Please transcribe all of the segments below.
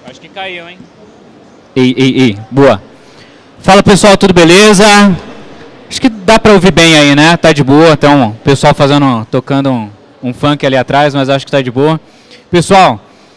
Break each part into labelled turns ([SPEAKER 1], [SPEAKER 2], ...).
[SPEAKER 1] Acho que caiu, hein? Ei. Boa. Fala, pessoal, tudo beleza? Acho que dá pra ouvir bem aí, né? Tá de boa. Então, o pessoal tocando um funk ali atrás, mas acho que tá de boa. Pessoal,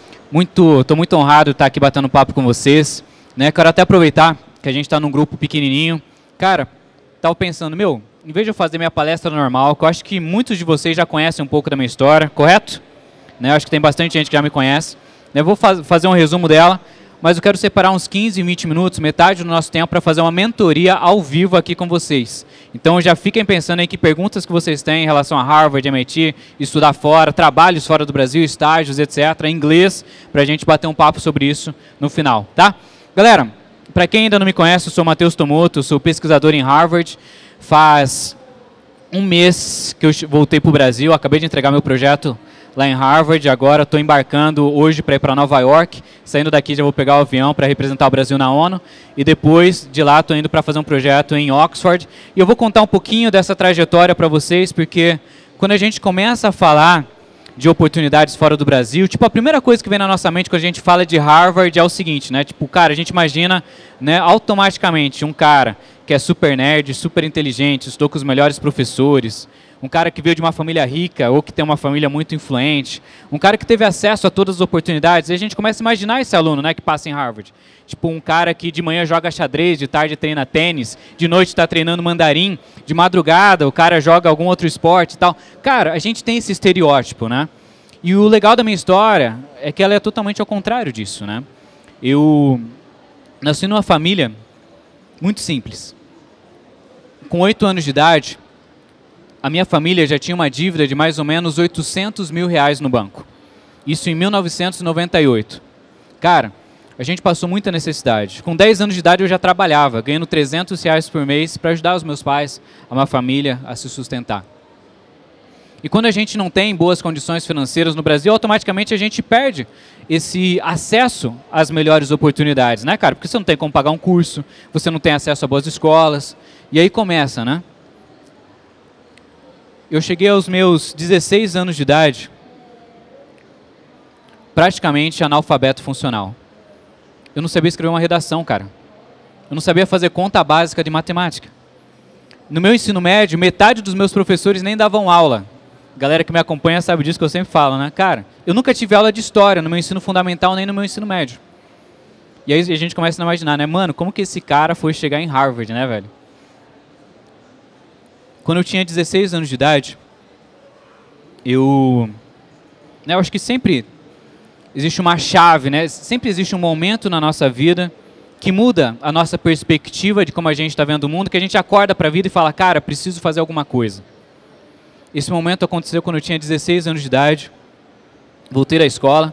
[SPEAKER 1] tô muito honrado de estar aqui batendo papo com vocês, né? Quero até aproveitar que a gente tá num grupo pequenininho. Cara, tava pensando, em vez de eu fazer minha palestra normal, que eu acho que muitos de vocês já conhecem um pouco da minha história, correto? Né? Eu acho que tem bastante gente que já me conhece. Eu vou fazer um resumo dela, mas eu quero separar uns 15, 20 minutos, metade do nosso tempo, para fazer uma mentoria ao vivo aqui com vocês. Então já fiquem pensando aí que perguntas que vocês têm em relação a Harvard, MIT, estudar fora, trabalhos fora do Brasil, estágios, etc., inglês, para a gente bater um papo sobre isso no final, tá? Galera, para quem ainda não me conhece, eu sou Matheus Tomoto, sou pesquisador em Harvard. Faz um mês que eu voltei para o Brasil, acabei de entregar meu projeto lá em Harvard, agora estou embarcando hoje para ir para Nova York, saindo daqui já vou pegar o avião para representar o Brasil na ONU, e depois de lá estou indo para fazer um projeto em Oxford, e eu vou contar um pouquinho dessa trajetória para vocês, porque quando a gente começa a falar de oportunidades fora do Brasil, tipo, a primeira coisa que vem na nossa mente quando a gente fala de Harvard é o seguinte, né, tipo, cara, a gente imagina, né, automaticamente um cara que é super nerd, super inteligente, estudou com os melhores professores, um cara que veio de uma família rica ou que tem uma família muito influente, um cara que teve acesso a todas as oportunidades, e a gente começa a imaginar esse aluno, né, que passa em Harvard. Tipo, um cara que de manhã joga xadrez, de tarde treina tênis, de noite está treinando mandarim, de madrugada o cara joga algum outro esporte e tal. Cara, a gente tem esse estereótipo, né? E o legal da minha história é que ela é totalmente ao contrário disso, né? Eu nasci numa família muito simples. Com 8 anos de idade, a minha família já tinha uma dívida de mais ou menos R$800 mil no banco. Isso em 1998. Cara, a gente passou muita necessidade. Com 10 anos de idade eu já trabalhava, ganhando R$300 por mês para ajudar os meus pais, a minha família a se sustentar. E quando a gente não tem boas condições financeiras no Brasil, automaticamente a gente perde esse acesso às melhores oportunidades, né, cara? Porque você não tem como pagar um curso, você não tem acesso a boas escolas, e aí começa, né? Eu cheguei aos meus 16 anos de idade, praticamente analfabeto funcional. Eu não sabia escrever uma redação, cara. Eu não sabia fazer conta básica de matemática. No meu ensino médio, metade dos meus professores nem davam aula. Galera que me acompanha sabe disso que eu sempre falo, né? Cara, eu nunca tive aula de história no meu ensino fundamental nem no meu ensino médio. E aí a gente começa a imaginar, né? Mano, como que esse cara foi chegar em Harvard, né, velho? Quando eu tinha 16 anos de idade, eu acho que sempre existe uma chave, né? Sempre existe um momento na nossa vida que muda a nossa perspectiva de como a gente está vendo o mundo, que a gente acorda para a vida e fala, cara, preciso fazer alguma coisa. Esse momento aconteceu quando eu tinha 16 anos de idade, voltei da escola,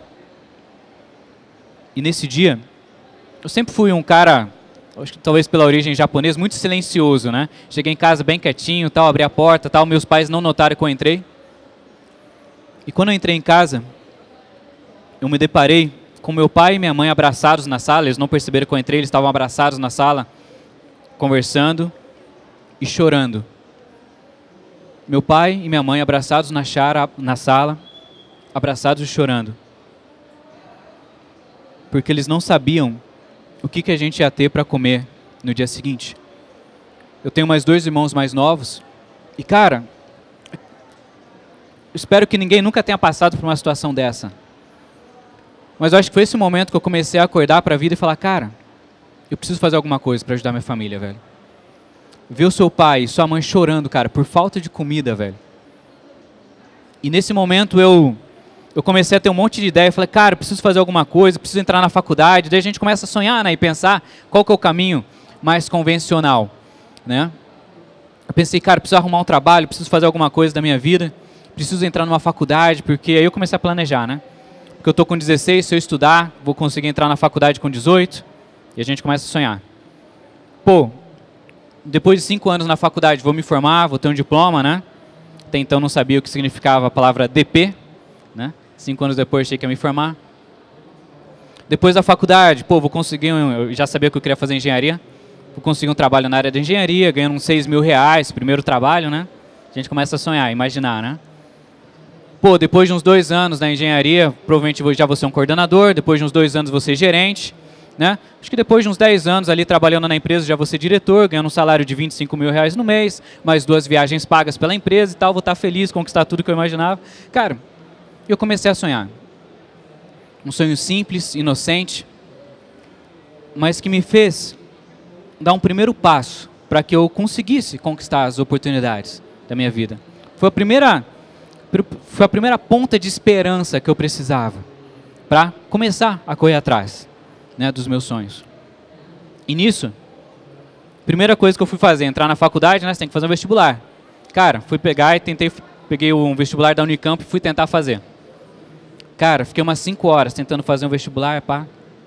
[SPEAKER 1] e nesse dia, eu sempre fui um cara, acho que talvez pela origem japonesa, muito silencioso, né? Cheguei em casa bem quietinho, tal, abri a porta, tal, meus pais não notaram que eu entrei. E quando eu entrei em casa, eu me deparei com meu pai e minha mãe abraçados na sala, eles não perceberam que eu entrei, eles estavam abraçados na sala, conversando e chorando. Meu pai e minha mãe abraçados na sala, abraçados e chorando. Porque eles não sabiam o que a gente ia ter para comer no dia seguinte. Eu tenho mais 2 irmãos mais novos. E, cara, espero que ninguém nunca tenha passado por uma situação dessa. Mas eu acho que foi esse momento que eu comecei a acordar para a vida e falar, cara, eu preciso fazer alguma coisa para ajudar minha família, velho. Ver o seu pai e sua mãe chorando, cara, por falta de comida, velho. E nesse momento eu comecei a ter um monte de ideia. Falei, cara, preciso fazer alguma coisa, preciso entrar na faculdade. Daí a gente começa a sonhar, né, e pensar qual que é o caminho mais convencional, né? Eu pensei, cara, preciso arrumar um trabalho, preciso fazer alguma coisa da minha vida, preciso entrar numa faculdade, porque aí eu comecei a planejar, né? Porque eu estou com 16, se eu estudar, vou conseguir entrar na faculdade com 18, e a gente começa a sonhar. Pô, depois de 5 anos na faculdade, vou me formar, vou ter um diploma, né? Até então não sabia o que significava a palavra DP, né? 5 anos depois achei que ia me formar. Depois da faculdade, pô, vou conseguir, eu já sabia que eu queria fazer engenharia, vou conseguir um trabalho na área de engenharia, ganhando uns R$6 mil, primeiro trabalho, né? A gente começa a sonhar, imaginar, né? pô, depois de uns 2 anos na engenharia, provavelmente já vou ser um coordenador, depois de uns 2 anos vou ser gerente, né? Acho que depois de uns 10 anos ali trabalhando na empresa já vou ser diretor, ganhando um salário de 25 mil reais no mês, mais 2 viagens pagas pela empresa e tal, vou estar feliz, conquistar tudo que eu imaginava. Cara, eu comecei a sonhar. Um sonho simples, inocente, mas que me fez dar um primeiro passo para que eu conseguisse conquistar as oportunidades da minha vida. Foi a primeira ponta de esperança que eu precisava para começar a correr atrás, né, dos meus sonhos. E nisso, primeira coisa que eu fui fazer, entrar na faculdade, né, você tem que fazer um vestibular. Cara, fui pegar e peguei um vestibular da Unicamp e fui tentar fazer. Cara, fiquei umas 5 horas tentando fazer um vestibular, pá.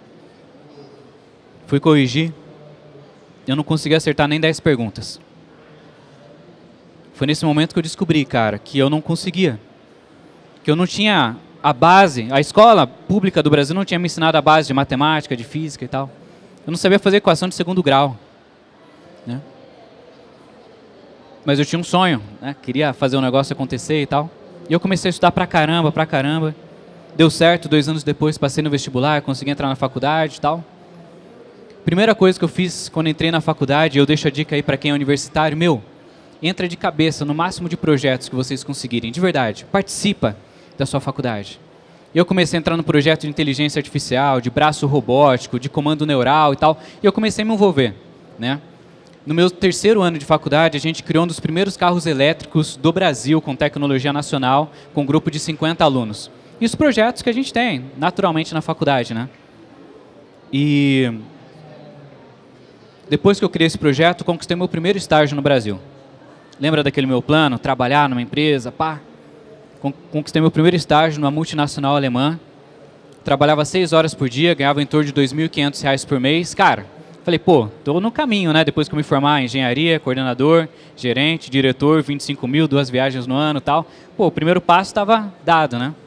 [SPEAKER 1] Fui corrigir. Eu não consegui acertar nem 10 perguntas. Foi nesse momento que eu descobri, cara, que eu não conseguia. Que eu não tinha a base, a escola pública do Brasil não tinha me ensinado a base de matemática, de física e tal. Eu não sabia fazer equação de segundo grau, né? Mas eu tinha um sonho, né? Queria fazer um negócio acontecer e tal. E eu comecei a estudar pra caramba, pra caramba. Deu certo, 2 anos depois passei no vestibular, consegui entrar na faculdade e tal. Primeira coisa que eu fiz quando entrei na faculdade, eu deixo a dica aí para quem é universitário, entra de cabeça no máximo de projetos que vocês conseguirem, de verdade, participa da sua faculdade. Eu comecei a entrar no projeto de inteligência artificial, de braço robótico, de comando neural e tal, e eu comecei a me envolver, né? No meu 3º ano de faculdade, a gente criou um dos primeiros carros elétricos do Brasil com tecnologia nacional, com um grupo de 50 alunos. E os projetos que a gente tem, naturalmente, na faculdade, né? E depois que eu criei esse projeto, conquistei meu primeiro estágio no Brasil. Lembra daquele meu plano? Trabalhar numa empresa, pá. Conquistei meu primeiro estágio numa multinacional alemã. Trabalhava 6 horas por dia, ganhava em torno de R$ 2.500 por mês. Cara, falei, pô, tô no caminho, né? Depois que eu me formar em engenharia, coordenador, gerente, diretor, 25 mil, 2 viagens no ano e tal. Pô, o primeiro passo estava dado, né?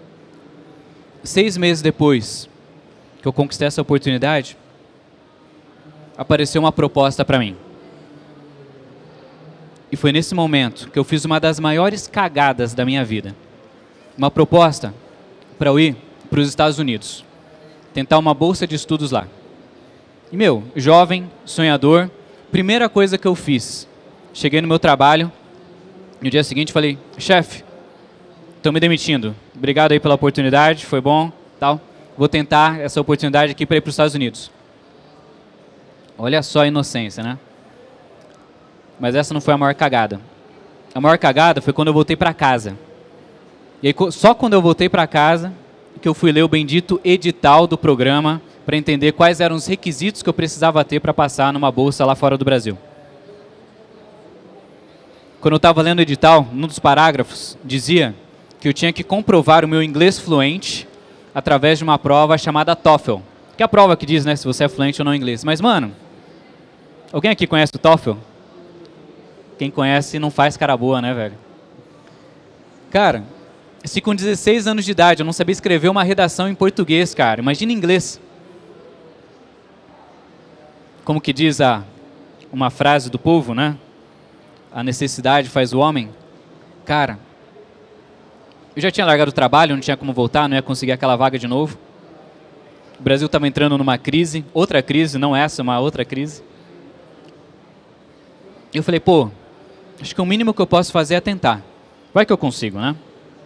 [SPEAKER 1] 6 meses depois que eu conquistei essa oportunidade, apareceu uma proposta para mim. E foi nesse momento que eu fiz uma das maiores cagadas da minha vida. Uma proposta para eu ir para os Estados Unidos. Tentar uma bolsa de estudos lá. E, jovem, sonhador, primeira coisa que eu fiz. Cheguei no meu trabalho, no dia seguinte falei, chefe, estão me demitindo. Obrigado aí pela oportunidade, foi bom, tal. Vou tentar essa oportunidade aqui para ir para os Estados Unidos. Olha só a inocência, né? Mas essa não foi a maior cagada. A maior cagada foi quando eu voltei para casa. E aí, só quando eu voltei para casa que eu fui ler o bendito edital do programa para entender quais eram os requisitos que eu precisava ter para passar numa bolsa lá fora do Brasil. Quando eu estava lendo o edital, num dos parágrafos, dizia que eu tinha que comprovar o meu inglês fluente através de uma prova chamada TOEFL. Que é a prova que diz, né, se você é fluente ou não em inglês. Mas, mano, alguém aqui conhece o TOEFL? Quem conhece não faz cara boa, né, velho? Cara, se com 16 anos de idade eu não sabia escrever uma redação em português, cara, imagina em inglês. Como que diz uma frase do povo, né? A necessidade faz o homem. Cara, eu já tinha largado o trabalho, não tinha como voltar, não ia conseguir aquela vaga de novo. O Brasil estava entrando numa crise, outra crise, não essa, uma outra crise. E eu falei, pô, acho que o mínimo que eu posso fazer é tentar. Vai que eu consigo, né?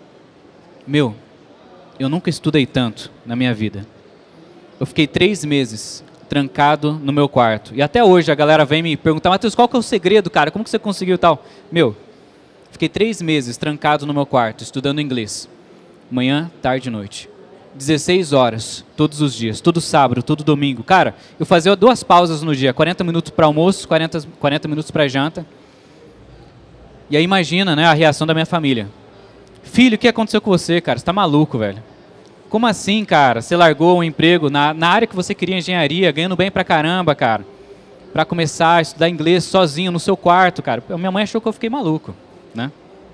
[SPEAKER 1] Eu nunca estudei tanto na minha vida. Eu fiquei 3 meses trancado no meu quarto. E até hoje a galera vem me perguntar, Matheus, qual que é o segredo, cara? Como que você conseguiu tal? Fiquei 3 meses trancado no meu quarto, estudando inglês. Manhã, tarde e noite. 16 horas, todos os dias, todo sábado, todo domingo. Cara, eu fazia 2 pausas no dia, 40 minutos para almoço, 40 minutos para janta. E aí imagina, né, a reação da minha família. Filho, o que aconteceu com você, cara? Você tá maluco, velho? Como assim, cara? Você largou um emprego na área que você queria, engenharia, ganhando bem pra caramba, cara, pra começar a estudar inglês sozinho no seu quarto, cara. Minha mãe achou que eu fiquei maluco, né?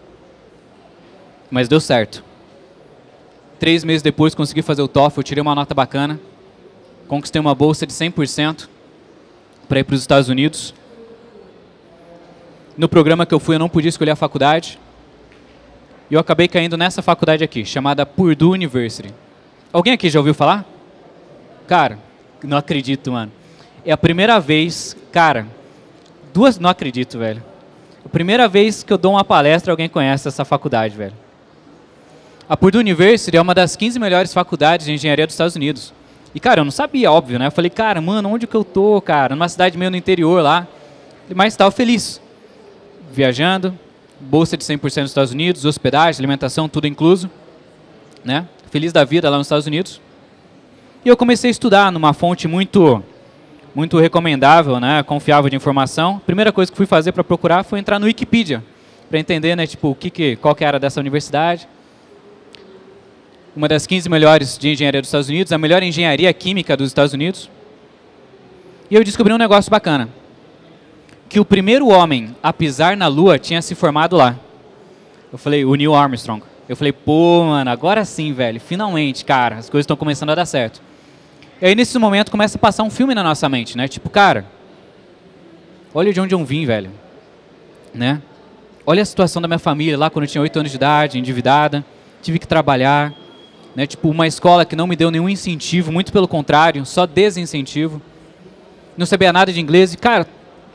[SPEAKER 1] Mas deu certo. 3 meses depois consegui fazer o TOEFL, tirei uma nota bacana, conquistei uma bolsa de 100% para ir para os Estados Unidos. No programa que eu fui, eu não podia escolher a faculdade. E eu acabei caindo nessa faculdade aqui, chamada Purdue University. Alguém aqui já ouviu falar? Cara, não acredito, mano. É a primeira vez, cara, não acredito, velho. A primeira vez que eu dou uma palestra, alguém conhece essa faculdade, velho. A Purdue University é uma das 15 melhores faculdades de engenharia dos Estados Unidos. E, cara, eu não sabia, óbvio, né? Eu falei, cara, mano, onde que eu tô, cara? Numa cidade meio no interior lá. Mas estava feliz. Viajando, bolsa de 100% nos Estados Unidos, hospedagem, alimentação, tudo incluso. Né? Feliz da vida lá nos Estados Unidos. E eu comecei a estudar numa fonte muito recomendável, né? Confiável de informação. A primeira coisa que fui fazer para procurar foi entrar no Wikipedia. Para entender, né, tipo, qual que era dessa universidade. Uma das 15 melhores de engenharia dos Estados Unidos, a melhor engenharia química dos Estados Unidos. E eu descobri um negócio bacana. Que o primeiro homem a pisar na Lua tinha se formado lá. Eu falei, o Neil Armstrong. Eu falei, pô, mano, agora sim, velho, finalmente, cara, as coisas estão começando a dar certo. E aí, nesse momento, começa a passar um filme na nossa mente, né? Tipo, cara, olha de onde eu vim, velho. Né? Olha a situação da minha família lá quando eu tinha 8 anos de idade, endividada, tive que trabalhar. Né, tipo, uma escola que não me deu nenhum incentivo, muito pelo contrário, só desincentivo. Não sabia nada de inglês. E, cara,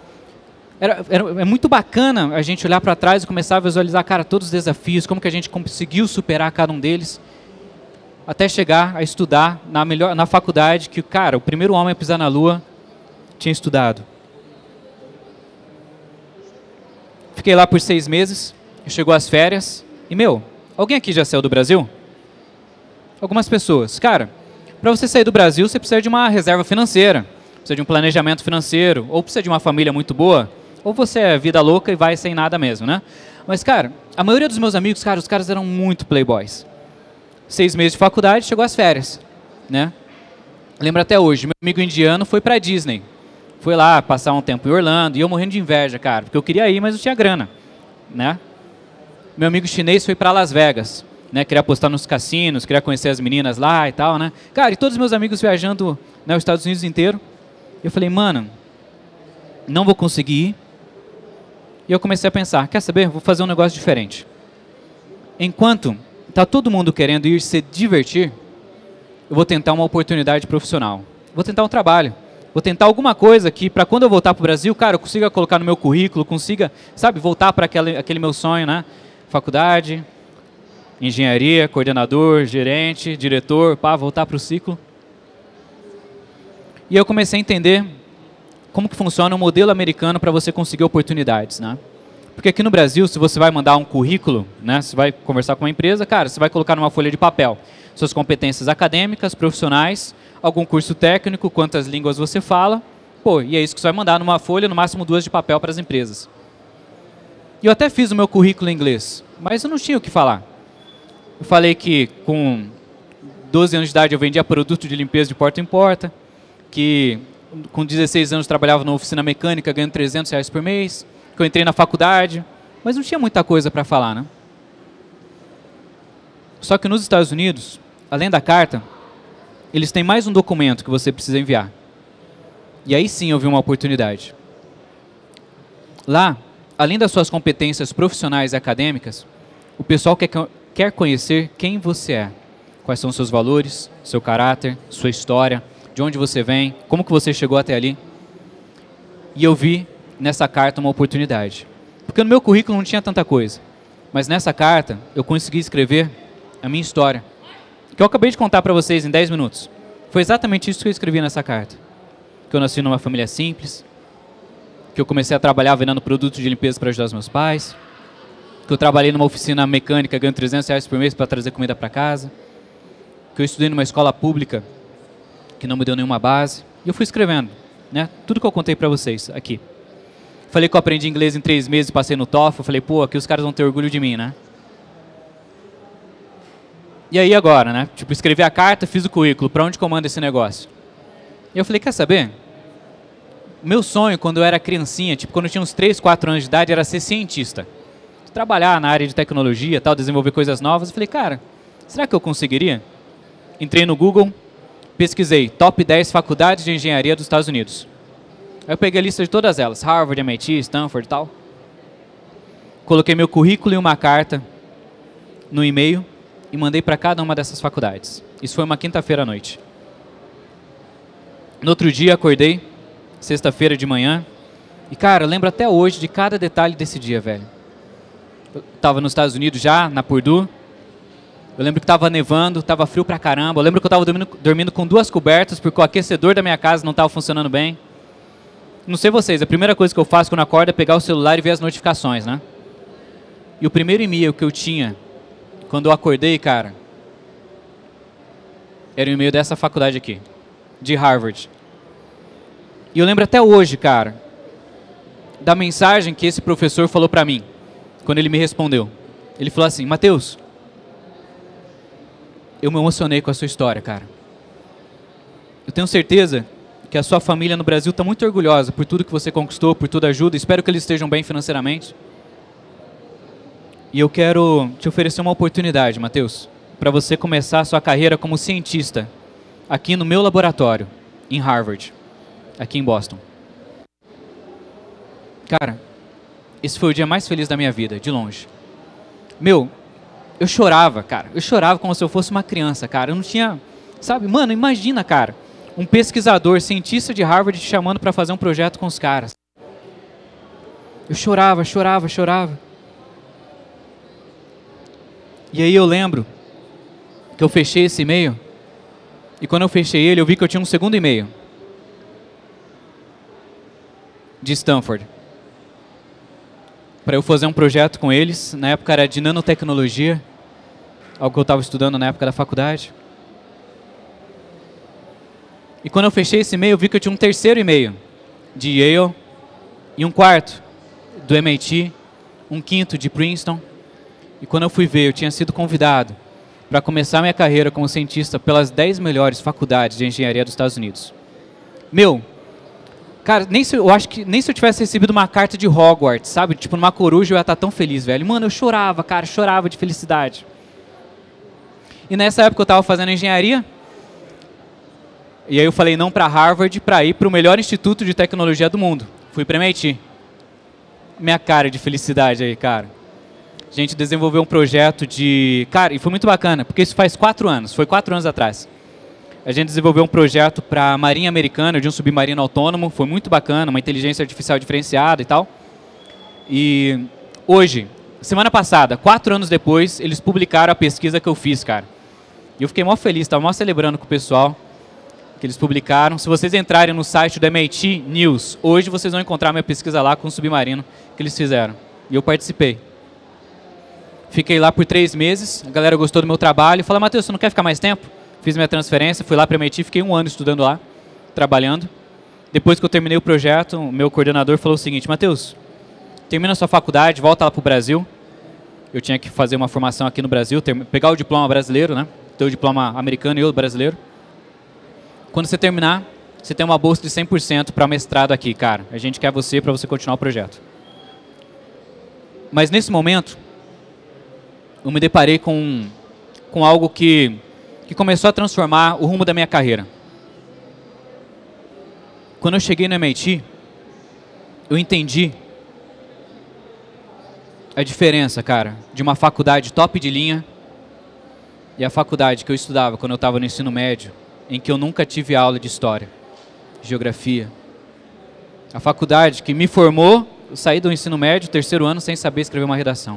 [SPEAKER 1] é muito bacana a gente olhar para trás e começar a visualizar, cara, todos os desafios, como que a gente conseguiu superar cada um deles, até chegar a estudar na faculdade que, cara, o primeiro homem a pisar na Lua tinha estudado. Fiquei lá por 6 meses, chegou as férias, e, meu, alguém aqui já saiu do Brasil? Algumas pessoas. Cara, para você sair do Brasil, você precisa de uma reserva financeira, precisa de um planejamento financeiro, ou precisa de uma família muito boa, ou você é vida louca e vai sem nada mesmo, né? Mas, cara, a maioria dos meus amigos, cara, os caras eram muito playboys. 6 meses de faculdade, chegou as férias, né? Lembro até hoje, meu amigo indiano foi pra Disney. Foi lá passar um tempo em Orlando, e eu morrendo de inveja, cara, porque eu queria ir, mas não tinha grana, né? Meu amigo chinês foi pra Las Vegas. Né, queria apostar nos cassinos, queria conhecer as meninas lá e tal, né? Cara, e todos os meus amigos viajando, né, os Estados Unidos inteiro. Eu falei, mano, não vou conseguir ir. E eu comecei a pensar, quer saber? Vou fazer um negócio diferente. Enquanto tá todo mundo querendo ir se divertir, eu vou tentar uma oportunidade profissional. Vou tentar um trabalho. Vou tentar alguma coisa que, para quando eu voltar para o Brasil, cara, eu consiga colocar no meu currículo, consiga, sabe, voltar para aquele meu sonho, né? Faculdade, engenharia, coordenador, gerente, diretor, pá, voltar para o ciclo. E eu comecei a entender como que funciona o modelo americano para você conseguir oportunidades, né? Porque aqui no Brasil, se você vai mandar um currículo, né, você vai conversar com uma empresa, cara, você vai colocar numa folha de papel suas competências acadêmicas, profissionais, algum curso técnico, quantas línguas você fala, pô, e é isso que você vai mandar numa folha, no máximo 2 de papel para as empresas. E eu até fiz o meu currículo em inglês, mas eu não tinha o que falar. Eu falei que com 12 anos de idade eu vendia produto de limpeza de porta em porta, que com 16 anos trabalhava numa oficina mecânica ganhando R$300 por mês, que eu entrei na faculdade, mas não tinha muita coisa para falar, né? Só que nos Estados Unidos, além da carta, eles têm mais um documento que você precisa enviar. E aí sim eu vi uma oportunidade. Lá, além das suas competências profissionais e acadêmicas, o pessoal quer conhecer quem você é. Quais são os seus valores, seu caráter, sua história, de onde você vem, como que você chegou até ali. E eu vi nessa carta uma oportunidade. Porque no meu currículo não tinha tanta coisa. Mas nessa carta eu consegui escrever a minha história. Que eu acabei de contar para vocês em 10 minutos. Foi exatamente isso que eu escrevi nessa carta. Que eu nasci numa família simples. Que eu comecei a trabalhar vendendo produtos de limpeza para ajudar os meus pais. Que eu trabalhei numa oficina mecânica ganhando R$300 por mês para trazer comida para casa. Que eu estudei numa escola pública que não me deu nenhuma base. E eu fui escrevendo, né? Tudo que eu contei para vocês aqui. Falei que eu aprendi inglês em 3 meses e passei no TOEFL. Falei, pô, aqui os caras vão ter orgulho de mim, né? E aí agora, né? Tipo, escrevi a carta, fiz o currículo. Para onde comanda esse negócio? E eu falei, quer saber? Meu sonho, quando eu era criancinha, tipo, quando eu tinha uns 3, 4 anos de idade, era ser cientista. Trabalhar na área de tecnologia, tal, desenvolver coisas novas. Eu falei, cara, será que eu conseguiria? Entrei no Google, pesquisei top 10 faculdades de engenharia dos Estados Unidos. Aí eu peguei a lista de todas elas, Harvard, MIT, Stanford e tal. Coloquei meu currículo e uma carta no e-mail e mandei para cada uma dessas faculdades. Isso foi uma quinta-feira à noite. No outro dia, acordei, sexta-feira de manhã, e, cara, eu lembro até hoje de cada detalhe desse dia, velho. Eu estava nos Estados Unidos já, na Purdue. Eu lembro que estava nevando, estava frio pra caramba. Eu lembro que eu estava dormindo com 2 cobertas, porque o aquecedor da minha casa não estava funcionando bem. Não sei vocês, a primeira coisa que eu faço quando eu acordo é pegar o celular e ver as notificações, né? E o primeiro e-mail que eu tinha, quando eu acordei, cara, era o e-mail dessa faculdade aqui, de Harvard. E eu lembro até hoje, cara, da mensagem que esse professor falou pra mim, quando ele me respondeu. Ele falou assim: Mateus, eu me emocionei com a sua história, cara. Eu tenho certeza que a sua família no Brasil está muito orgulhosa por tudo que você conquistou, por toda a ajuda. Espero que eles estejam bem financeiramente. E eu quero te oferecer uma oportunidade, Mateus, para você começar a sua carreira como cientista aqui no meu laboratório, em Harvard, aqui em Boston. Cara, esse foi o dia mais feliz da minha vida, de longe. Meu, eu chorava, cara. Eu chorava como se eu fosse uma criança, cara. Eu não tinha... Sabe, mano, imagina, cara, um pesquisador, cientista de Harvard te chamando para fazer um projeto com os caras. Eu chorava, chorava, chorava. E aí eu lembro que eu fechei esse e-mail, e quando eu fechei ele, eu vi que eu tinha um segundo e-mail de Stanford, para eu fazer um projeto com eles. Na época era de nanotecnologia, algo que eu estava estudando na época da faculdade. E quando eu fechei esse e-mail, eu vi que eu tinha um terceiro e-mail de Yale, e um quarto do MIT, um quinto de Princeton. E quando eu fui ver, eu tinha sido convidado para começar minha carreira como cientista pelas 10 melhores faculdades de engenharia dos Estados Unidos. Meu, cara, eu acho que nem se eu tivesse recebido uma carta de Hogwarts, sabe? Tipo, numa coruja eu ia estar tão feliz, velho. Mano, eu chorava, cara, chorava de felicidade. E nessa época eu estava fazendo engenharia. E aí eu falei não para Harvard, para ir para o melhor instituto de tecnologia do mundo. Fui para MIT. Minha cara de felicidade aí, cara. A gente desenvolveu um projeto de... Cara, e foi muito bacana, porque isso faz 4 anos, foi 4 anos atrás. A gente desenvolveu um projeto para a Marinha Americana, de um submarino autônomo, foi muito bacana, uma inteligência artificial diferenciada e tal. E hoje, semana passada, 4 anos depois, eles publicaram a pesquisa que eu fiz, cara. E eu fiquei mó feliz, estava mó celebrando com o pessoal que eles publicaram. Se vocês entrarem no site do MIT News, hoje vocês vão encontrar minha pesquisa lá com o submarino que eles fizeram. E eu participei. Fiquei lá por 3 meses, a galera gostou do meu trabalho e falou: Mateus, você não quer ficar mais tempo? Fiz minha transferência, fui lá para o MIT, fiquei 1 ano estudando lá, trabalhando. Depois que eu terminei o projeto, o meu coordenador falou o seguinte: Mateus, termina a sua faculdade, volta lá para o Brasil. Eu tinha que fazer uma formação aqui no Brasil, pegar o diploma brasileiro, né? Ter o diploma americano e o brasileiro. Quando você terminar, você tem uma bolsa de 100% para mestrado aqui, cara. A gente quer você para você continuar o projeto. Mas nesse momento, eu me deparei com algo que começou a transformar o rumo da minha carreira. Quando eu cheguei no MIT, eu entendi a diferença, cara, de uma faculdade top de linha e a faculdade que eu estudava quando eu estava no ensino médio, em que eu nunca tive aula de história, geografia. A faculdade que me formou, eu saí do ensino médio, 3º ano, sem saber escrever uma redação.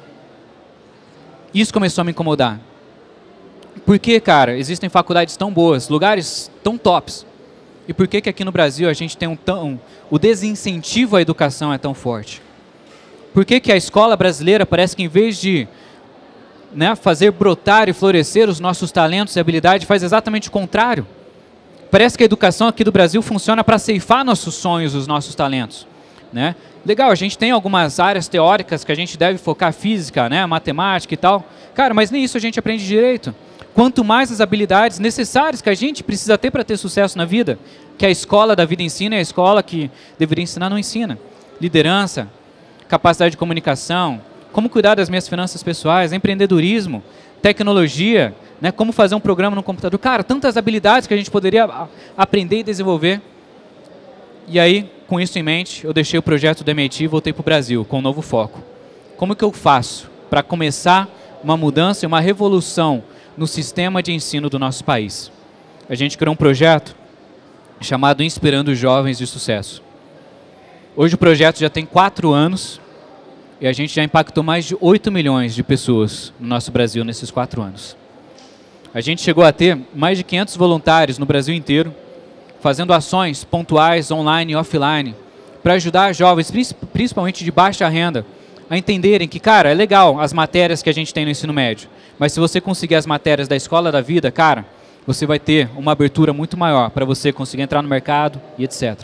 [SPEAKER 1] Isso começou a me incomodar. Por que, cara, existem faculdades tão boas, lugares tão tops? E por que aqui no Brasil a gente tem o desincentivo à educação é tão forte? Por que a escola brasileira parece que em vez de, né, fazer brotar e florescer os nossos talentos e habilidades, faz exatamente o contrário? Parece que a educação aqui do Brasil funciona para ceifar nossos sonhos, os nossos talentos, né? Legal, a gente tem algumas áreas teóricas que a gente deve focar, física, né, matemática e tal. Cara, mas nem isso a gente aprende direito. Quanto mais as habilidades necessárias que a gente precisa ter para ter sucesso na vida, que a escola da vida ensina e a escola que deveria ensinar não ensina. Liderança, capacidade de comunicação, como cuidar das minhas finanças pessoais, empreendedorismo, tecnologia, né, como fazer um programa no computador. Cara, tantas habilidades que a gente poderia aprender e desenvolver. E aí, com isso em mente, eu deixei o projeto do MIT e voltei para o Brasil, com um novo foco. Como que eu faço para começar uma mudança e uma revolução no sistema de ensino do nosso país. A gente criou um projeto chamado Inspirando Jovens de Sucesso. Hoje o projeto já tem 4 anos e a gente já impactou mais de 8 milhões de pessoas no nosso Brasil nesses 4 anos. A gente chegou a ter mais de 500 voluntários no Brasil inteiro, fazendo ações pontuais, online e offline, para ajudar jovens, principalmente de baixa renda, a entenderem que, cara, é legal as matérias que a gente tem no ensino médio, mas se você conseguir as matérias da escola da vida, cara, você vai ter uma abertura muito maior para você conseguir entrar no mercado e etc.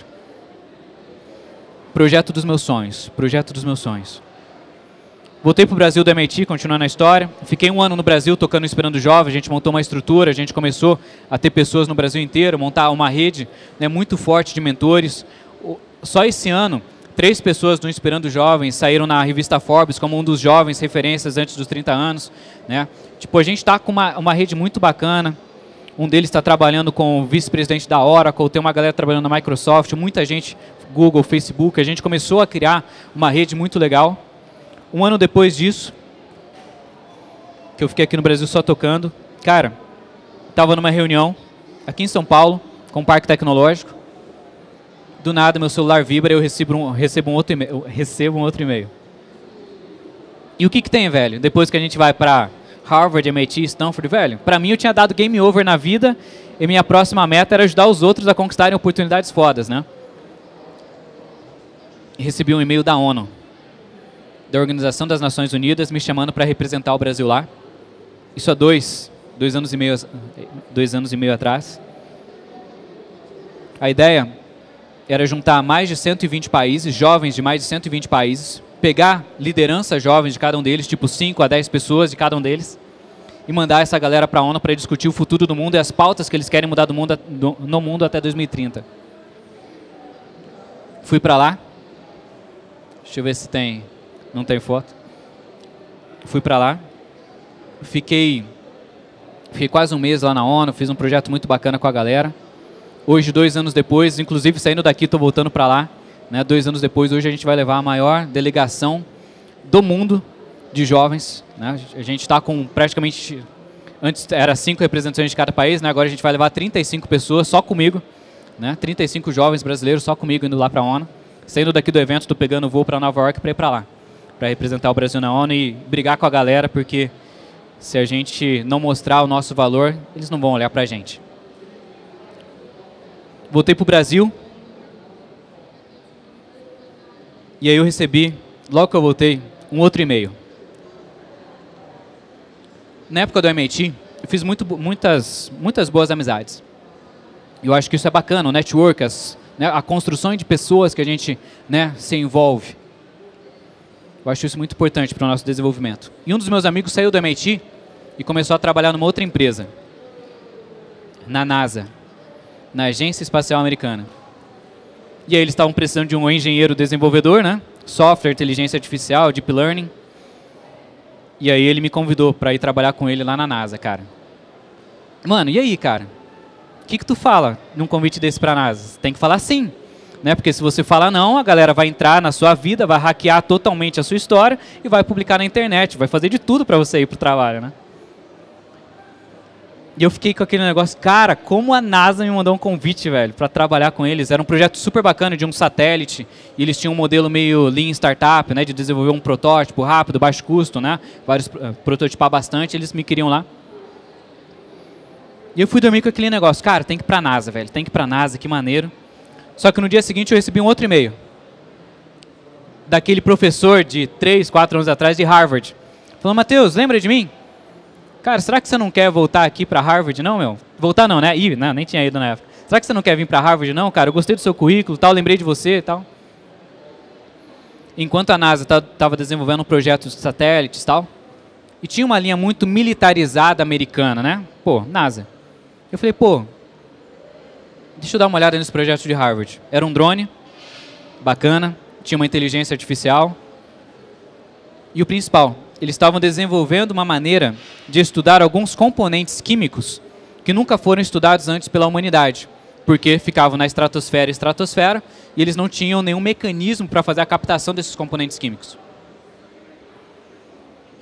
[SPEAKER 1] Projeto dos meus sonhos, projeto dos meus sonhos. Voltei para o Brasil do MIT, continuando a história. Fiquei 1 ano no Brasil tocando Inspirando Jovens, a gente montou uma estrutura, a gente começou a ter pessoas no Brasil inteiro, montar uma rede, né, muito forte de mentores. Só esse ano, 3 pessoas do Inspirando Jovens saíram na revista Forbes como um dos jovens referências antes dos 30 anos. Né? Tipo, a gente está com uma rede muito bacana. Um deles está trabalhando com o vice-presidente da Oracle, tem uma galera trabalhando na Microsoft, muita gente, Google, Facebook. A gente começou a criar uma rede muito legal. 1 ano depois disso, que eu fiquei aqui no Brasil só tocando, cara, estava numa reunião aqui em São Paulo, com o Parque Tecnológico. Do nada, meu celular vibra e eu recebo um outro e-mail. E o que tem, velho? Depois que a gente vai para Harvard, MIT, Stanford, velho, para mim eu tinha dado game over na vida e minha próxima meta era ajudar os outros a conquistarem oportunidades fodas, né? E recebi um e-mail da ONU, da Organização das Nações Unidas, me chamando para representar o Brasil lá. Isso há 2 anos e meio atrás. A ideia era juntar mais de 120 países, jovens de mais de 120 países, pegar liderança jovens de cada um deles, tipo 5 a 10 pessoas de cada um deles, e mandar essa galera para a ONU para discutir o futuro do mundo e as pautas que eles querem mudar no mundo até 2030. Fui para lá. Deixa eu ver se tem... Não tem foto. Fui para lá. Fiquei quase um mês lá na ONU, fiz um projeto muito bacana com a galera. Hoje, 2 anos depois, inclusive saindo daqui, estou voltando para lá. Né, 2 anos depois, hoje a gente vai levar a maior delegação do mundo de jovens. Né? A gente está com praticamente... Antes era 5 representantes de cada país, né? Agora a gente vai levar 35 pessoas só comigo. Né? 35 jovens brasileiros só comigo indo lá para a ONU. Saindo daqui do evento, estou pegando o voo para Nova York para ir para lá. Para representar o Brasil na ONU e brigar com a galera, porque se a gente não mostrar o nosso valor, eles não vão olhar para a gente. Voltei para o Brasil. E aí eu recebi, logo que eu voltei, um outro e-mail. Na época do MIT, eu fiz muitas boas amizades. Eu acho que isso é bacana, o network, né, a construção de pessoas que a gente, né, se envolve. Eu acho isso muito importante para o nosso desenvolvimento. E um dos meus amigos saiu do MIT e começou a trabalhar numa outra empresa, na NASA, na Agência Espacial Americana. E aí eles estavam precisando de um engenheiro desenvolvedor, né? Software, inteligência artificial, deep learning. E aí ele me convidou para ir trabalhar com ele lá na NASA, cara. Mano, e aí, cara? O que tu fala num convite desse para a NASA? Tem que falar sim. Né? Porque se você falar não, a galera vai entrar na sua vida, vai hackear totalmente a sua história e vai publicar na internet, vai fazer de tudo para você ir para o trabalho, né? E eu fiquei com aquele negócio, cara, como a NASA me mandou um convite, velho, para trabalhar com eles. Era um projeto super bacana de um satélite, e eles tinham um modelo meio lean startup, né, de desenvolver um protótipo rápido, baixo custo, né, prototipar bastante, eles me queriam lá. E eu fui dormir com aquele negócio, cara, tem que ir para a NASA, velho, tem que ir para a NASA, que maneiro. Só que no dia seguinte eu recebi um outro e-mail daquele professor de 3, 4 anos atrás de Harvard. Falou, Matheus, lembra de mim? Cara, será que você não quer voltar aqui para Harvard, não, meu? Voltar não, né? Não, nem tinha ido na época. Será que você não quer vir para Harvard, não, cara? Eu gostei do seu currículo, tal, lembrei de você e tal. Enquanto a NASA estava desenvolvendo um projeto de satélites e tal, e tinha uma linha muito militarizada americana, né? Pô, NASA. Eu falei, pô, deixa eu dar uma olhada nesse projeto de Harvard. Era um drone, bacana, tinha uma inteligência artificial. E o principal, eles estavam desenvolvendo uma maneira de estudar alguns componentes químicos que nunca foram estudados antes pela humanidade, porque ficavam na estratosfera e eles não tinham nenhum mecanismo para fazer a captação desses componentes químicos.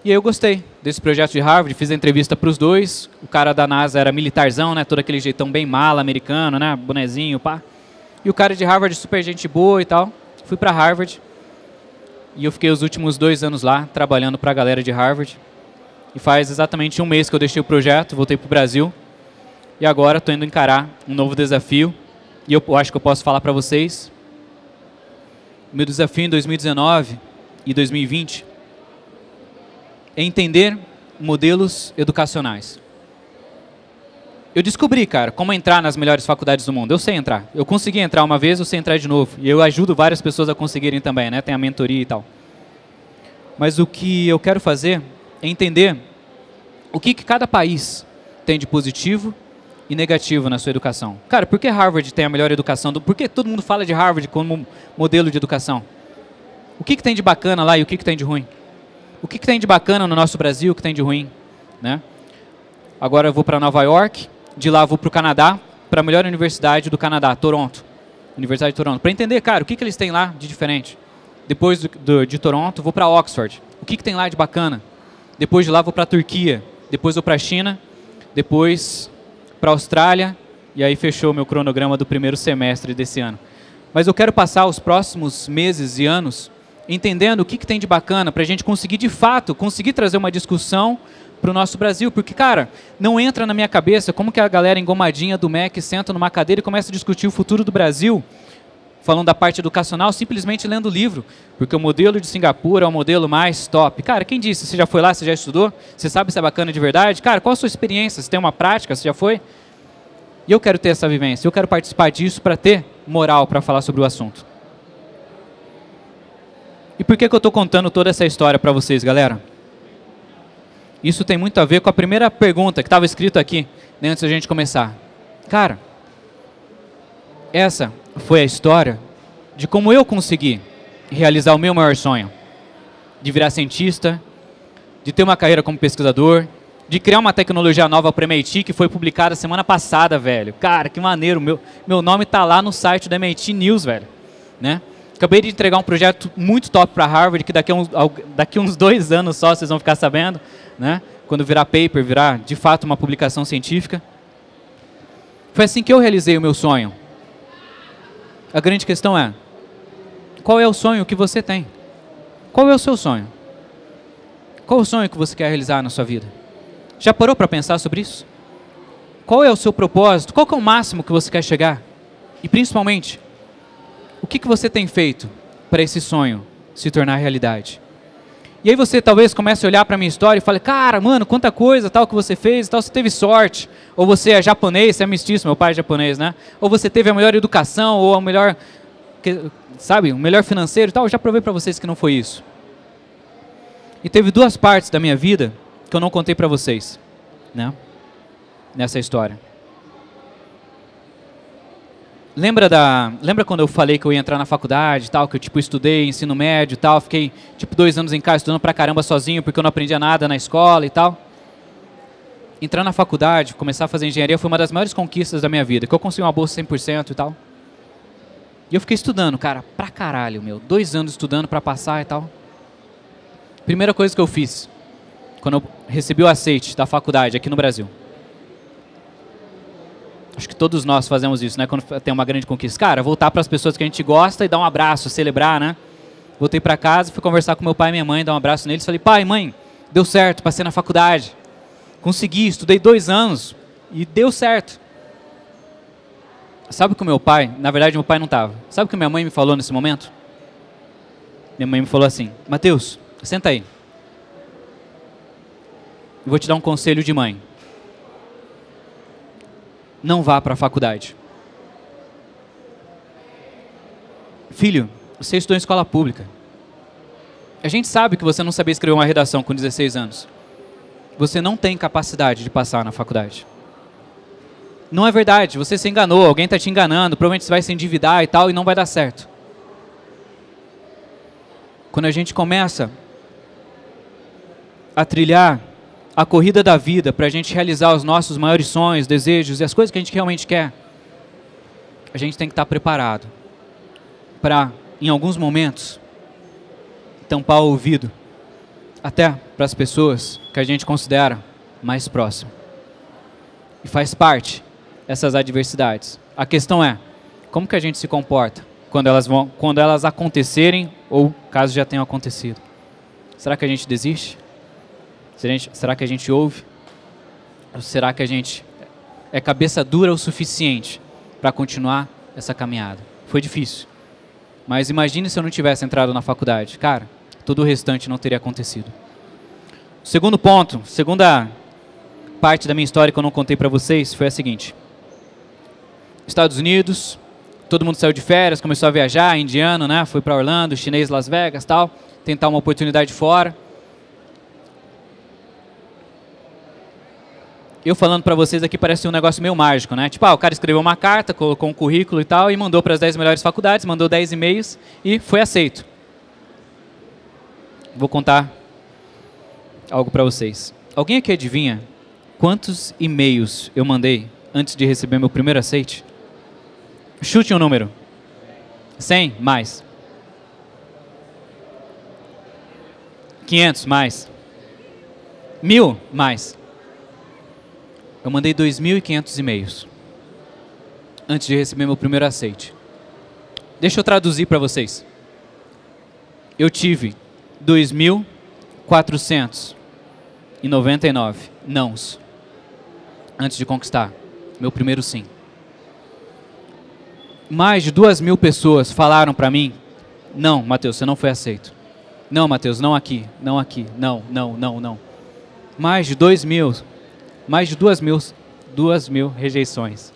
[SPEAKER 1] E aí eu gostei desse projeto de Harvard, fiz a entrevista para os dois. O cara da NASA era militarzão, né? Todo aquele jeitão bem mala americano, né? Bonezinho, pá. E o cara de Harvard, super gente boa e tal. Fui para Harvard. E eu fiquei os últimos 2 anos lá, trabalhando para a galera de Harvard. E faz exatamente 1 mês que eu deixei o projeto, voltei para o Brasil. E agora estou indo encarar um novo desafio. E eu acho que eu posso falar para vocês. Meu desafio em 2019 e 2020 é entender modelos educacionais. Eu descobri, cara, como entrar nas melhores faculdades do mundo. Eu sei entrar. Eu consegui entrar uma vez, eu sei entrar de novo. E eu ajudo várias pessoas a conseguirem também, né? Tem a mentoria e tal. Mas o que eu quero fazer é entender o que cada país tem de positivo e negativo na sua educação. Cara, por que Harvard tem a melhor educação? Por que todo mundo fala de Harvard como modelo de educação? O que tem de bacana lá e o que tem de ruim? O que tem de bacana no nosso Brasil, o que tem de ruim? Né? Agora eu vou para Nova York, de lá eu vou para o Canadá, para a melhor universidade do Canadá, Toronto. Universidade de Toronto. Para entender, cara, o que eles têm lá de diferente. Depois de Toronto, vou para Oxford. O que tem lá de bacana? Depois de lá vou para a Turquia. Depois vou para a China. Depois para a Austrália. E aí fechou o meu cronograma do primeiro semestre desse ano. Mas eu quero passar os próximos meses e anos entendendo o que tem de bacana para a gente conseguir, de fato, conseguir trazer uma discussão para o nosso Brasil. Porque, cara, não entra na minha cabeça como que a galera engomadinha do MEC senta numa cadeira e começa a discutir o futuro do Brasil, falando da parte educacional, simplesmente lendo o livro. Porque o modelo de Singapura é o modelo mais top. Cara, quem disse? Você já foi lá? Você já estudou? Você sabe se é bacana de verdade? Cara, qual a sua experiência? Você tem uma prática? Você já foi? E eu quero ter essa vivência. Eu quero participar disso para ter moral para falar sobre o assunto. E por que eu estou contando toda essa história para vocês, galera? Isso tem muito a ver com a primeira pergunta que estava escrito aqui, né, antes da gente começar. Cara, essa foi a história de como eu consegui realizar o meu maior sonho. De virar cientista, de ter uma carreira como pesquisador, de criar uma tecnologia nova para o MIT que foi publicada semana passada, velho. Cara, que maneiro. Meu nome está lá no site da MIT News, velho. Né? Acabei de entregar um projeto muito top para Harvard, que daqui uns 2 anos só vocês vão ficar sabendo, né? Quando virar paper, virar de fato uma publicação científica. Foi assim que eu realizei o meu sonho. A grande questão é, qual é o sonho que você tem? Qual é o seu sonho? Qual é o sonho que você quer realizar na sua vida? Já parou para pensar sobre isso? Qual é o seu propósito? Qual é o máximo que você quer chegar? E principalmente, o que você tem feito para esse sonho se tornar realidade? E aí você talvez comece a olhar para a minha história e fale, cara, mano, quanta coisa tal que você fez, tal, você teve sorte. Ou você é japonês, você é mestiço, meu pai é japonês, né? Ou você teve a melhor educação, ou a melhor, sabe, o melhor financeiro e tal. Eu já provei para vocês que não foi isso. E teve 2 partes da minha vida que eu não contei para vocês, né? Nessa história. Lembra quando eu falei que eu ia entrar na faculdade e tal, que eu tipo estudei ensino médio e tal, fiquei tipo 2 anos em casa estudando pra caramba sozinho porque eu não aprendia nada na escola e tal. Entrar na faculdade, começar a fazer engenharia foi uma das maiores conquistas da minha vida, que eu consegui uma bolsa 100% e tal. E eu fiquei estudando, cara, pra caralho, meu, 2 anos estudando pra passar e tal. Primeira coisa que eu fiz, quando eu recebi o aceite da faculdade aqui no Brasil. Acho que todos nós fazemos isso, né? Quando tem uma grande conquista. Cara, voltar para as pessoas que a gente gosta e dar um abraço, celebrar, né? Voltei para casa, fui conversar com meu pai e minha mãe, dar um abraço neles. Falei, pai, mãe, deu certo, passei na faculdade. Consegui, estudei 2 anos e deu certo. Sabe o que o meu pai, na verdade meu pai não estava. Sabe o que minha mãe me falou nesse momento? Minha mãe me falou assim, Mateus, senta aí. Eu vou te dar um conselho de mãe. Não vá para a faculdade. Filho, você estudou em escola pública. A gente sabe que você não sabia escrever uma redação com 16 anos. Você não tem capacidade de passar na faculdade. Não é verdade, você se enganou, alguém está te enganando, provavelmente você vai se endividar e tal, e não vai dar certo. Quando a gente começa a trilhar a corrida da vida para a gente realizar os nossos maiores sonhos, desejos e as coisas que a gente realmente quer, a gente tem que estar preparado para, em alguns momentos, tampar o ouvido até para as pessoas que a gente considera mais próximas. E faz parte essas adversidades. A questão é, como que a gente se comporta quando elas acontecerem ou caso já tenham acontecido? Será que a gente desiste? Será que a gente ouve? Ou será que a gente é cabeça dura o suficiente para continuar essa caminhada? Foi difícil. Mas imagine se eu não tivesse entrado na faculdade. Cara, todo o restante não teria acontecido. O segundo ponto, segunda parte da minha história que eu não contei para vocês foi a seguinte. Estados Unidos, todo mundo saiu de férias, começou a viajar, indiano, né? Foi para Orlando, chinês, Las Vegas, tal, tentar uma oportunidade fora. Eu falando para vocês aqui parece um negócio meio mágico, né? Tipo, o cara escreveu uma carta, colocou um currículo e tal, e mandou para as 10 melhores faculdades, mandou 10 e-mails e foi aceito. Vou contar algo para vocês. Alguém aqui adivinha quantos e-mails eu mandei antes de receber meu primeiro aceite? Chute um número. 100? Mais. 500? Mais. 1000? Mais. Eu mandei 2.500 e-mails antes de receber meu primeiro aceite. Deixa eu traduzir para vocês. Eu tive 2.499 nãos antes de conquistar meu primeiro sim. Mais de 2.000 pessoas falaram para mim, não, Mateus, você não foi aceito. Não, Mateus, não aqui, não aqui, não, não, não, não. Mais de 2.000 rejeições.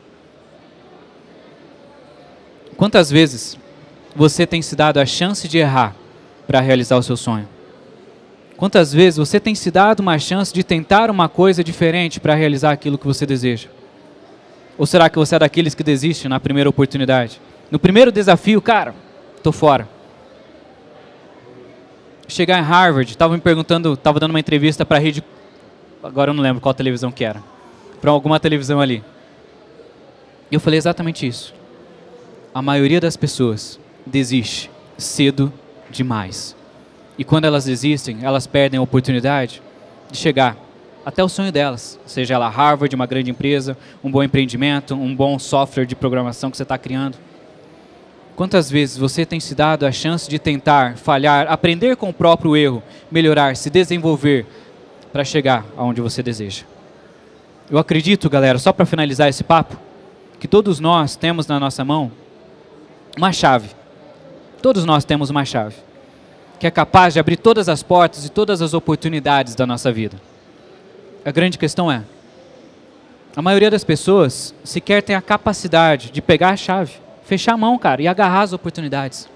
[SPEAKER 1] Quantas vezes você tem se dado a chance de errar para realizar o seu sonho? Quantas vezes você tem se dado uma chance de tentar uma coisa diferente para realizar aquilo que você deseja? Ou será que você é daqueles que desistem na primeira oportunidade? No primeiro desafio, cara, tô fora. Chegar em Harvard, estava dando uma entrevista para a rede, agora eu não lembro qual televisão que era, para alguma televisão ali. E eu falei exatamente isso. A maioria das pessoas desiste cedo demais. E quando elas desistem, elas perdem a oportunidade de chegar até o sonho delas. Seja ela Harvard, uma grande empresa, um bom empreendimento, um bom software de programação que você está criando. Quantas vezes você tem se dado a chance de tentar, falhar, aprender com o próprio erro, melhorar, se desenvolver para chegar aonde você deseja? Eu acredito, galera, só para finalizar esse papo, que todos nós temos na nossa mão uma chave. Todos nós temos uma chave que é capaz de abrir todas as portas e todas as oportunidades da nossa vida. A grande questão é, a maioria das pessoas sequer tem a capacidade de pegar a chave, fechar a mão, cara, e agarrar as oportunidades.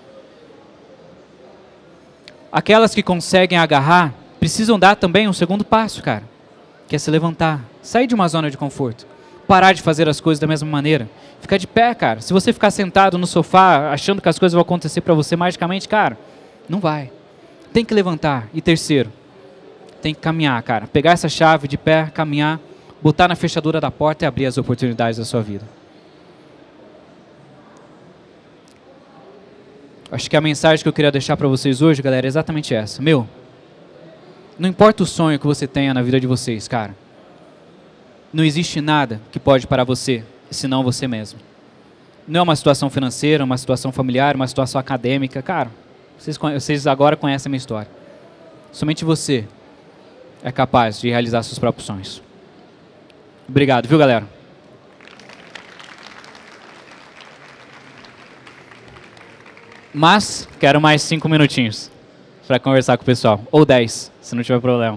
[SPEAKER 1] Aquelas que conseguem agarrar, precisam dar também um segundo passo, cara, que é se levantar, sair de uma zona de conforto, parar de fazer as coisas da mesma maneira, ficar de pé, cara. Se você ficar sentado no sofá, achando que as coisas vão acontecer para você magicamente, cara, não vai. Tem que levantar. E terceiro, tem que caminhar, cara. Pegar essa chave de pé, caminhar, botar na fechadura da porta e abrir as oportunidades da sua vida. Acho que a mensagem que eu queria deixar para vocês hoje, galera, é exatamente essa. Não importa o sonho que você tenha na vida de vocês, cara. Não existe nada que pode parar você, senão você mesmo. Não é uma situação financeira, uma situação familiar, uma situação acadêmica. Cara, vocês agora conhecem a minha história. Somente você é capaz de realizar seus próprios sonhos. Obrigado, viu, galera? Mas quero mais 5 minutinhos para conversar com o pessoal. Ou 10, se não tiver problema.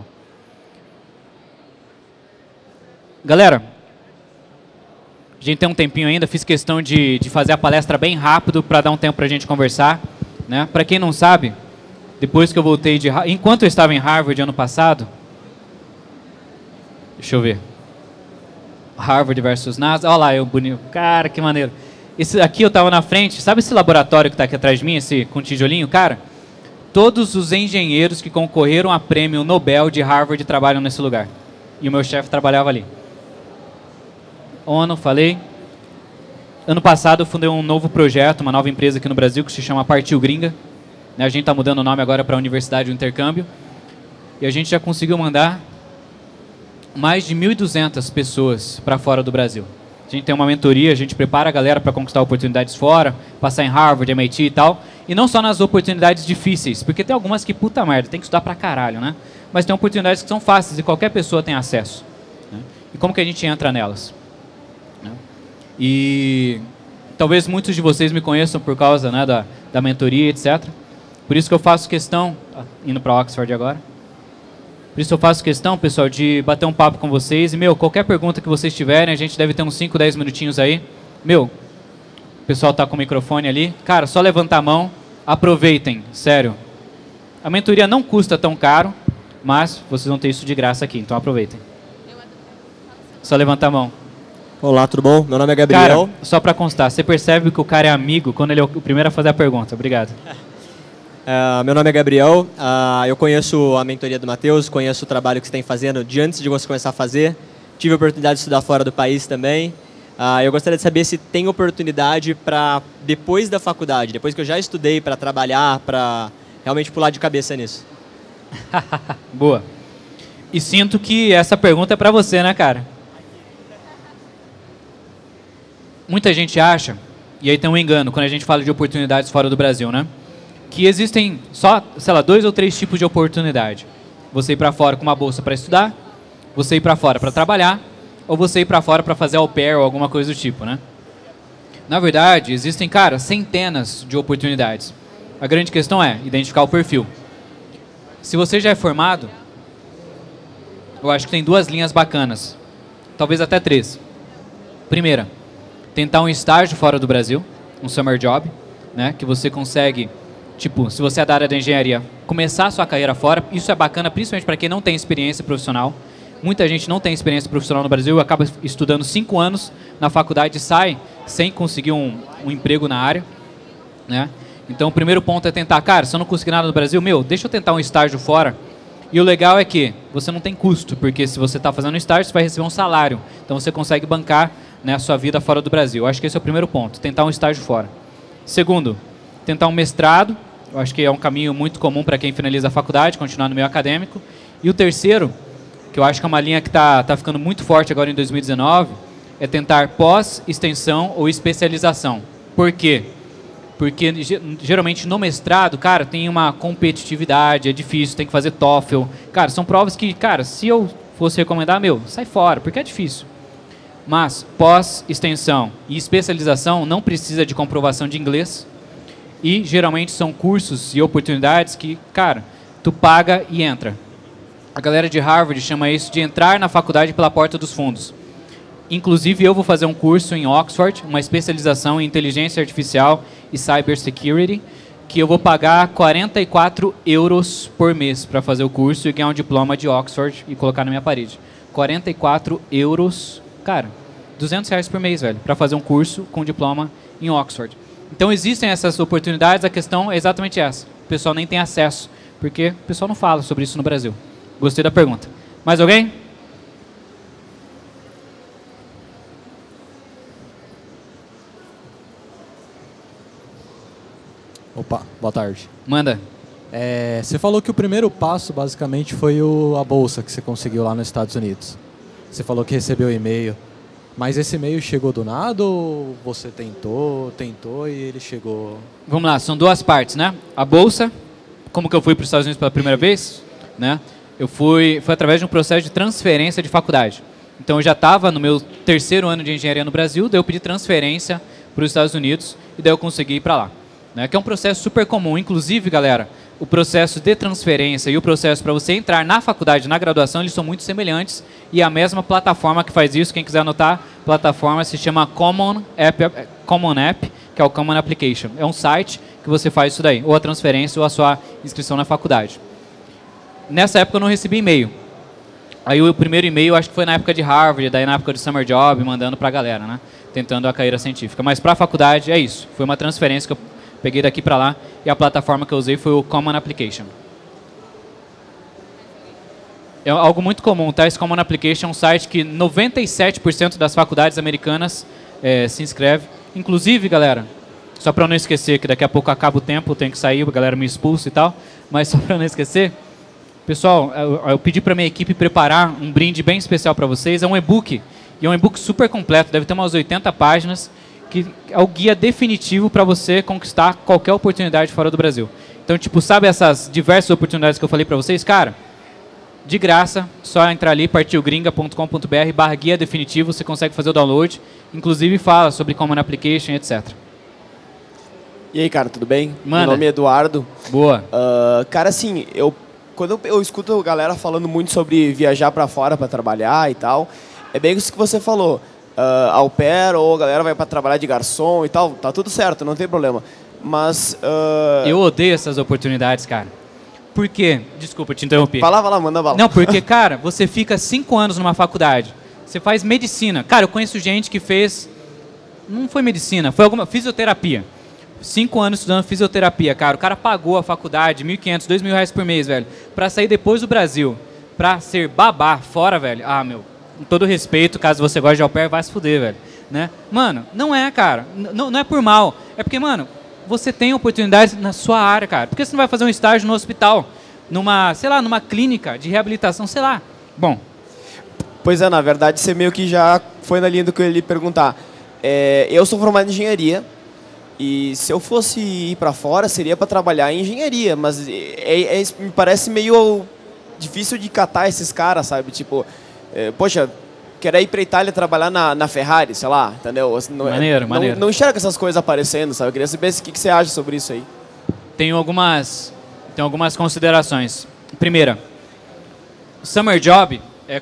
[SPEAKER 1] Galera, a gente tem um tempinho ainda. Fiz questão de fazer a palestra bem rápido para dar um tempo para a gente conversar. Né? Para quem não sabe, depois que eu voltei de Harvard, enquanto eu estava em Harvard ano passado, deixa eu ver, Harvard versus NASA, olha lá, eu bonito, cara, que maneiro. Esse aqui eu estava na frente, sabe esse laboratório que está aqui atrás de mim, esse com tijolinho, cara? Todos os engenheiros que concorreram a prêmio Nobel de Harvard trabalham nesse lugar. E o meu chefe trabalhava ali. Falei. Ano passado eu fundei um novo projeto, uma nova empresa aqui no Brasil que se chama Partiu Gringa. A gente está mudando o nome agora para a Universidade do Intercâmbio. e a gente já conseguiu mandar mais de 1.200 pessoas para fora do Brasil. A gente tem uma mentoria, a gente prepara a galera para conquistar oportunidades fora, passar em Harvard, MIT e tal. E não só nas oportunidades difíceis, porque tem algumas que, puta merda, tem que estudar pra caralho, né? Mas tem oportunidades que são fáceis e qualquer pessoa tem acesso. Né? E como que a gente entra nelas? Né? E talvez muitos de vocês me conheçam por causa, né, da mentoria, etc. Por isso que eu faço questão, indo para Oxford agora, por isso eu faço questão, pessoal, de bater um papo com vocês. E, qualquer pergunta que vocês tiverem, a gente deve ter uns 5, 10 minutinhos aí. O pessoal tá com o microfone ali. Cara, só levantar a mão, aproveitem, sério. A mentoria não custa tão caro, mas vocês vão ter isso de graça aqui, então aproveitem. Só levantar a mão.
[SPEAKER 2] Olá, tudo bom? Meu nome é Gabriel.
[SPEAKER 1] Cara, só para constar, você percebe que o cara é amigo quando ele é o primeiro a fazer a pergunta. Obrigado.
[SPEAKER 2] Meu nome é Gabriel, eu conheço a mentoria do Matheus, conheço o trabalho que você tem fazendo de antes de você começar a fazer. Tive a oportunidade de estudar fora do país também. Eu gostaria de saber se tem oportunidade para, depois da faculdade, depois que eu já estudei, para trabalhar, para realmente pular de cabeça nisso.
[SPEAKER 1] Boa. E sinto que essa pergunta é para você, né, cara? Muita gente acha, e aí tem um engano, quando a gente fala de oportunidades fora do Brasil, né? Que existem só, sei lá, 2 ou 3 tipos de oportunidade. Você ir para fora com uma bolsa para estudar, você ir para fora para trabalhar, ou você ir para fora para fazer au pair ou alguma coisa do tipo, né? Na verdade, existem, cara, centenas de oportunidades. A grande questão é identificar o perfil. Se você já é formado, eu acho que tem 2 linhas bacanas. Talvez até 3. Primeira, tentar um estágio fora do Brasil, um summer job, né? Que você consegue... Tipo, se você é da área da engenharia, começar a sua carreira fora, isso é bacana, principalmente para quem não tem experiência profissional. Muita gente não tem experiência profissional no Brasil, acaba estudando 5 anos na faculdade e sai sem conseguir um emprego na área. Né? Então, o primeiro ponto é tentar, cara, se eu não conseguir nada no Brasil, deixa eu tentar um estágio fora. E o legal é que você não tem custo, porque se você está fazendo um estágio, você vai receber um salário. Então, você consegue bancar, né, a sua vida fora do Brasil. Eu acho que esse é o primeiro ponto, tentar um estágio fora. Segundo, tentar um mestrado. Eu acho que é um caminho muito comum para quem finaliza a faculdade, continuar no meio acadêmico. E o terceiro, que eu acho que é uma linha que está ficando muito forte agora em 2019, é tentar pós, extensão ou especialização. Por quê? Porque geralmente no mestrado, cara, tem uma competitividade, é difícil, tem que fazer TOEFL. Cara, são provas que, cara, se eu fosse recomendar, sai fora, porque é difícil. Mas pós, extensão e especialização não precisa de comprovação de inglês. E geralmente são cursos e oportunidades que, cara, tu paga e entra. A galera de Harvard chama isso de entrar na faculdade pela porta dos fundos. Inclusive, eu vou fazer um curso em Oxford, uma especialização em inteligência artificial e cybersecurity, que eu vou pagar 44 euros por mês para fazer o curso e ganhar um diploma de Oxford e colocar na minha parede. 44 euros, cara, 200 reais por mês, velho, para fazer um curso com diploma em Oxford. Então existem essas oportunidades, a questão é exatamente essa. O pessoal nem tem acesso, porque o pessoal não fala sobre isso no Brasil. Gostei da pergunta. Mais alguém?
[SPEAKER 3] Opa, boa tarde.
[SPEAKER 1] Manda.
[SPEAKER 3] Você falou que o primeiro passo, basicamente, foi a bolsa que você conseguiu lá nos Estados Unidos. Você falou que recebeu e-mail. Mas esse e-mail chegou do nada ou você tentou e ele chegou?
[SPEAKER 1] Vamos lá, são 2 partes, né? A bolsa, como que eu fui para os Estados Unidos pela primeira vez, né? Foi através de um processo de transferência de faculdade. Então eu já estava no meu 3º ano de engenharia no Brasil, daí eu pedi transferência para os Estados Unidos e daí eu consegui ir para lá. Né? Que é um processo super comum. Inclusive, galera, o processo de transferência e o processo para você entrar na faculdade, na graduação, eles são muito semelhantes e a mesma plataforma que faz isso, quem quiser anotar, a plataforma se chama Common App, que é o Common Application. É um site que você faz isso daí, ou a transferência ou a sua inscrição na faculdade. Nessa época eu não recebi e-mail. Aí o primeiro e-mail acho que foi na época de Harvard, daí na época de Summer Job, mandando para a galera, né? Tentando a carreira científica. Mas para a faculdade é isso, foi uma transferência que eu peguei daqui para lá e a plataforma que eu usei foi o Common Application. É algo muito comum, tá? Esse Common Application é um site que 97% das faculdades americanas se inscreve. Inclusive, galera, só para eu não esquecer, que daqui a pouco acaba o tempo, eu tenho que sair, a galera me expulsa e tal, mas só para eu não esquecer, Pessoal, eu pedi para minha equipe preparar um brinde bem especial para vocês. É um e-book, e é um e-book super completo, deve ter umas 80 páginas, que é o guia definitivo para você conquistar qualquer oportunidade fora do Brasil. Então, tipo, sabe essas diversas oportunidades que eu falei para vocês? Cara, de graça, só entrar ali, partiogringa.com.br/guia definitivo, você consegue fazer o download, inclusive fala sobre Common Application, etc.
[SPEAKER 4] E aí, cara, tudo bem?
[SPEAKER 1] Manda.
[SPEAKER 4] Meu nome é Eduardo.
[SPEAKER 1] Boa.
[SPEAKER 4] Cara, assim, quando eu escuto a galera falando muito sobre viajar para fora para trabalhar e tal, é bem isso que você falou. Au pair, ou a galera vai para trabalhar de garçom e tal, tá tudo certo, não tem problema. Mas...
[SPEAKER 1] Eu odeio essas oportunidades, cara. Por quê? Desculpa, te interrompi.
[SPEAKER 4] Vai lá, manda bala.
[SPEAKER 1] Não, porque, cara, você fica 5 anos numa faculdade, você faz medicina. Cara, eu conheço gente que fez... Não foi medicina, foi alguma fisioterapia. 5 anos estudando fisioterapia, cara. O cara pagou a faculdade, R$1.500, R$2.000 por mês, velho, pra sair depois do Brasil, pra ser babá fora, velho. Ah, meu, com todo respeito, caso você goste de au pair, vai se fuder, velho. Né? Mano, não é, cara. Não é por mal. É porque, mano, você tem oportunidades na sua área, cara. Por que você não vai fazer um estágio no hospital? Numa, sei lá, numa clínica de reabilitação, sei lá. Bom.
[SPEAKER 4] Pois é, na verdade, você meio que já foi na linha do que eu ia lhe perguntar. Eu sou formado em engenharia. E se eu fosse ir para fora, seria para trabalhar em engenharia, mas me parece meio difícil de catar esses caras, sabe? Tipo, poxa, quero ir para Itália trabalhar na Ferrari, sei lá, entendeu?
[SPEAKER 1] Maneiro.
[SPEAKER 4] Não enxerga essas coisas aparecendo, sabe? Eu queria saber o que você acha sobre isso aí.
[SPEAKER 1] Tenho algumas considerações. Primeira, Summer Job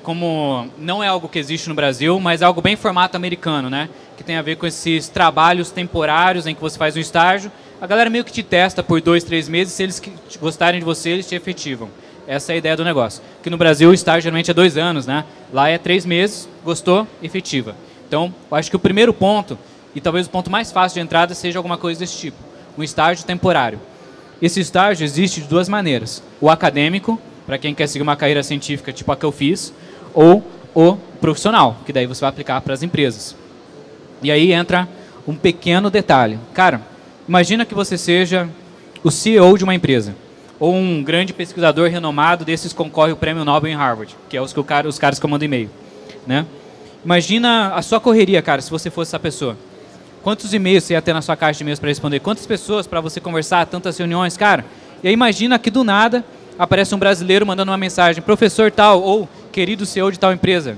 [SPEAKER 1] não é algo que existe no Brasil, mas é algo bem formato americano, né? Que tem a ver com esses trabalhos temporários em que você faz um estágio. A galera meio que te testa por 2, 3 meses, se eles gostarem de você, eles te efetivam. Essa é a ideia do negócio. Que no Brasil o estágio geralmente é 2 anos, né? Lá é 3 meses, gostou, efetiva. Então, eu acho que o primeiro ponto, e talvez o ponto mais fácil de entrada, seja alguma coisa desse tipo. Um estágio temporário. Esse estágio existe de 2 maneiras. O acadêmico, para quem quer seguir uma carreira científica tipo a que eu fiz, ou o profissional, que daí você vai aplicar para as empresas. E aí entra um pequeno detalhe. Cara, imagina que você seja o CEO de uma empresa, ou um grande pesquisador renomado desses que concorre o prêmio Nobel em Harvard, que é os caras que eu mando e-mail. Né? Imagina a sua correria, cara, se você fosse essa pessoa. Quantos e-mails você ia ter na sua caixa de e-mails para responder? Quantas pessoas para você conversar, tantas reuniões, cara? E aí imagina que do nada aparece um brasileiro mandando uma mensagem, professor tal, ou querido CEO de tal empresa.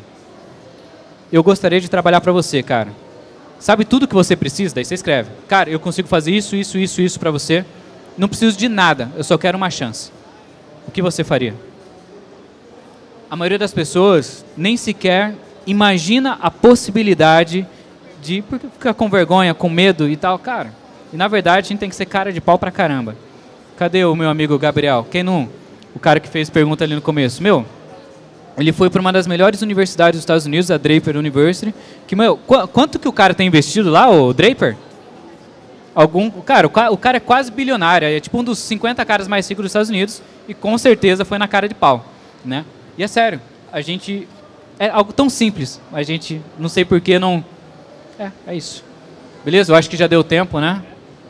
[SPEAKER 1] Eu gostaria de trabalhar para você, cara. Sabe tudo que você precisa? Daí você escreve. Cara, eu consigo fazer isso para você. Não preciso de nada, eu só quero uma chance. O que você faria? A maioria das pessoas nem sequer imagina a possibilidade de ficar com vergonha, com medo e tal, cara. E na verdade a gente tem que ser cara de pau pra caramba. Cadê o meu amigo Gabriel? O cara que fez pergunta ali no começo. Ele foi para uma das melhores universidades dos Estados Unidos, a Draper University. Quanto que o cara tem investido lá, o Draper? O cara é quase bilionário. É tipo um dos 50 caras mais ricos dos Estados Unidos. E com certeza foi na cara de pau. Né? E é sério. É algo tão simples. A gente não sei por que não... É isso. Beleza? Eu acho que já deu tempo, né?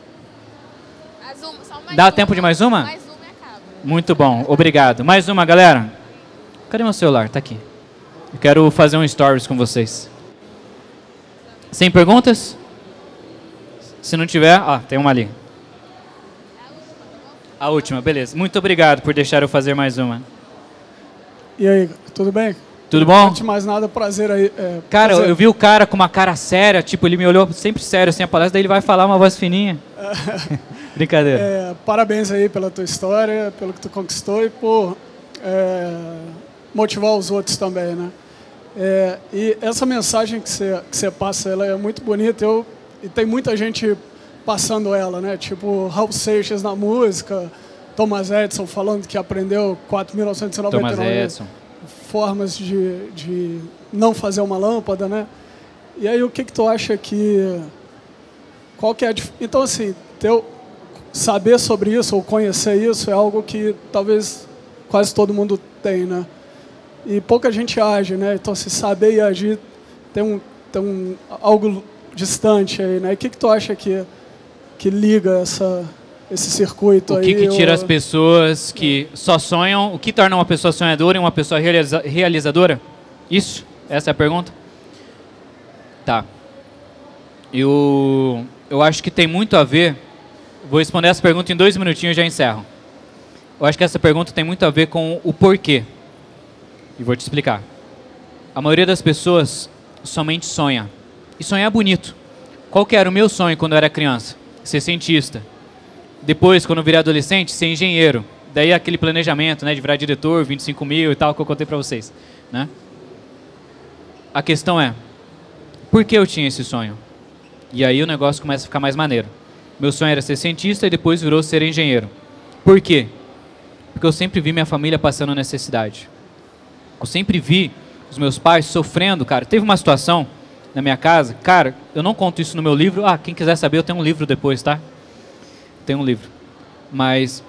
[SPEAKER 1] Dá tempo de mais uma?
[SPEAKER 5] Mais uma e acaba.
[SPEAKER 1] Muito bom. Obrigado. Mais uma, galera. Cadê meu celular? Tá aqui. Eu quero fazer um stories com vocês. Sem perguntas? Se não tiver, tem uma ali. A última, beleza. Muito obrigado por deixar eu fazer mais uma.
[SPEAKER 6] E aí, tudo bem?
[SPEAKER 1] Tudo bom?
[SPEAKER 6] Antes de mais nada, prazer aí.
[SPEAKER 1] Cara,
[SPEAKER 6] prazer.
[SPEAKER 1] eu vi o cara com uma cara séria, tipo, ele me olhou sempre sério assim a palestra, daí ele vai falar uma voz fininha. Brincadeira.
[SPEAKER 6] Parabéns aí pela tua história, pelo que tu conquistou e por motivar os outros também, né? E essa mensagem que você passa, ela é muito bonita e tem muita gente passando ela, né? Tipo, Raul Seixas na música, Thomas Edison falando que aprendeu 4.999 formas de não fazer uma lâmpada, né? E aí o que tu acha que... Qual que é a... Então, assim, saber sobre isso ou conhecer isso é algo que talvez quase todo mundo tem, né? E pouca gente age, né? Então, se saber e agir tem algo distante aí, né? E o que tu acha que liga esse circuito
[SPEAKER 1] O
[SPEAKER 6] aí.
[SPEAKER 1] que tira as pessoas que só sonham, o que torna uma pessoa sonhadora e uma pessoa realizadora? Isso? Essa é a pergunta? Tá. Eu acho que tem muito a ver, vou responder essa pergunta em 2 minutinhos e já encerro. Eu acho que essa pergunta tem muito a ver com o porquê. E vou te explicar. A maioria das pessoas somente sonha. E sonhar é bonito. Qual que era o meu sonho quando eu era criança? Ser cientista. Depois, quando eu virei adolescente, ser engenheiro. Daí aquele planejamento, né, de virar diretor, 25 mil e tal, que eu contei para vocês. Né? A questão é, por que eu tinha esse sonho? E aí o negócio começa a ficar mais maneiro. Meu sonho era ser cientista e depois virou ser engenheiro. Por quê? Porque eu sempre vi minha família passando necessidade. Eu sempre vi os meus pais sofrendo, cara. Teve uma situação na minha casa, cara, eu não conto isso no meu livro. Ah, quem quiser saber, eu tenho um livro depois, tá? Tenho um livro. Mas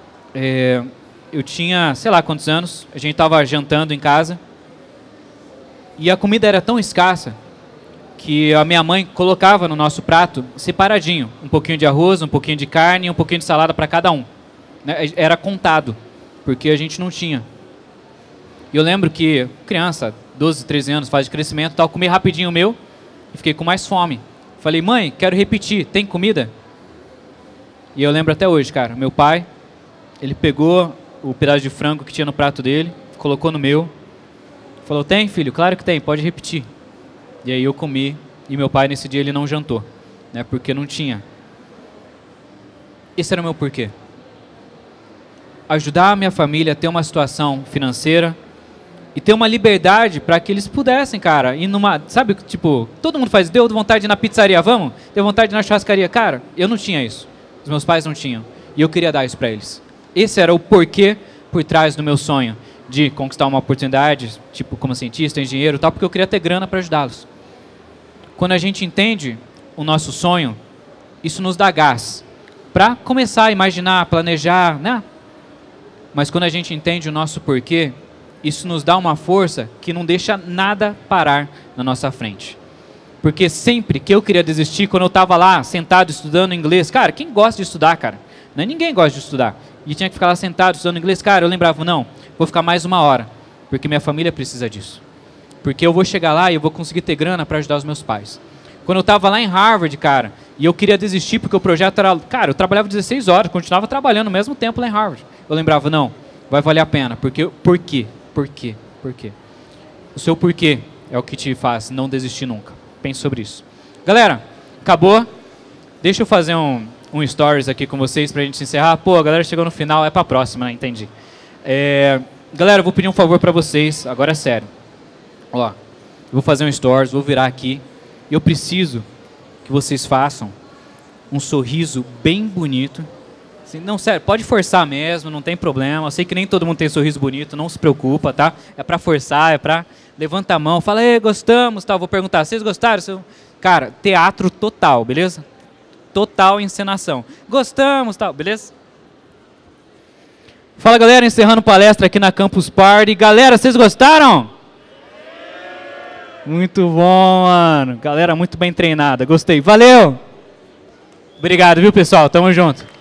[SPEAKER 1] eu tinha, sei lá quantos anos, a gente estava jantando em casa e a comida era tão escassa que a minha mãe colocava no nosso prato separadinho, um pouquinho de arroz, um pouquinho de carne e um pouquinho de salada para cada um. Era contado, porque a gente não tinha. E eu lembro que criança, 12, 13 anos, fase de crescimento, tal, comi rapidinho o meu e fiquei com mais fome. Falei, mãe, quero repetir, tem comida? E eu lembro até hoje, cara, meu pai, ele pegou o pedaço de frango que tinha no prato dele, colocou no meu, falou, tem, filho? Claro que tem, pode repetir. E aí eu comi, e meu pai nesse dia ele não jantou, né, porque não tinha. Esse era o meu porquê. Ajudar a minha família a ter uma situação financeira e ter uma liberdade para que eles pudessem, cara, ir numa, sabe, tipo, todo mundo faz, deu vontade de ir na pizzaria, vamos? Deu vontade de ir na churrascaria, cara, eu não tinha isso. Os meus pais não tinham. E eu queria dar isso para eles. Esse era o porquê por trás do meu sonho de conquistar uma oportunidade, tipo, como cientista, engenheiro e tal, porque eu queria ter grana para ajudá-los. Quando a gente entende o nosso sonho, isso nos dá gás para começar a imaginar, planejar, né? Mas quando a gente entende o nosso porquê, isso nos dá uma força que não deixa nada parar na nossa frente. Porque sempre que eu queria desistir, quando eu estava lá sentado estudando inglês, cara, quem gosta de estudar, cara? Não é ninguém gosta de estudar. E tinha que ficar lá sentado estudando inglês, cara, eu lembrava, não, vou ficar mais 1 hora, porque minha família precisa disso. Porque eu vou chegar lá e eu vou conseguir ter grana para ajudar os meus pais. Quando eu estava lá em Harvard, cara, e eu queria desistir porque o projeto era... Cara, eu trabalhava 16 horas, continuava trabalhando ao mesmo tempo lá em Harvard. Eu lembrava, não, vai valer a pena. Porque, por quê? Por quê? Por quê? O seu porquê é o que te faz não desistir nunca. Pense sobre isso. Galera, acabou. Deixa eu fazer um stories aqui com vocês pra gente encerrar. Pô, a galera chegou no final, é pra próxima, né? Entendi. Galera, eu vou pedir um favor pra vocês, agora é sério. Ó, eu vou fazer um stories, vou virar aqui. E eu preciso que vocês façam um sorriso bem bonito. Assim, não, sério, pode forçar mesmo, não tem problema. Eu sei que nem todo mundo tem sorriso bonito, não se preocupa, tá? É pra forçar, é pra... Levanta a mão, fala, ei, gostamos, tal. Vou perguntar, vocês gostaram? Cara, teatro total, beleza? Total encenação. Gostamos, tal, beleza? Fala, galera, encerrando palestra aqui na Campus Party. Galera, vocês gostaram? Muito bom, mano. Galera muito bem treinada, gostei. Valeu! Obrigado, viu, pessoal? Tamo junto.